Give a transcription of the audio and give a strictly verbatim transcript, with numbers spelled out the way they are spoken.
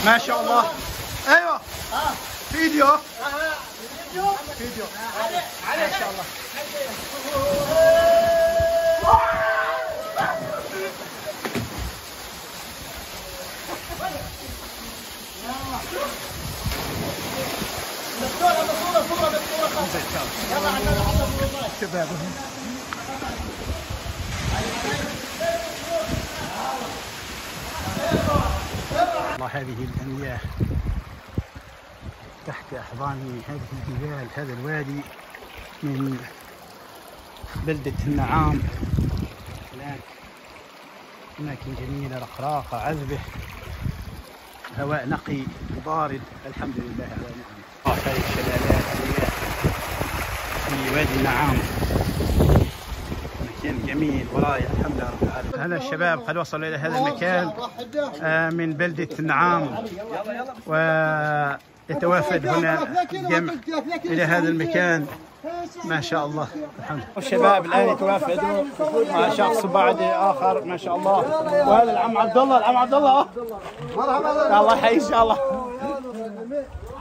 ما شاء الله. ايوه فيديو فيديو ما شاء الله. شباب الله، هذه المياه تحت أحضان هذه الجبال، هذا الوادي من بلدة النعام. هناك أماكن جميلة رقراقة عذبة، هواء نقي بارد، الحمد لله على نعمه. هذه الشلالات في وادي النعام، مكان جميل ورائع الحمد لله رب العالمين. هلا الشباب قد وصلوا إلى هذا المكان من بلدة النعام، ويتوافد هنا جمع إلى هذا المكان ما شاء الله. الحمد لله. الشباب الآن يتوافدوا مع شخص بعد آخر ما شاء الله، وهذا العم عبد الله، العم عبد الله مرحبا، الله يحييك إن شاء الله.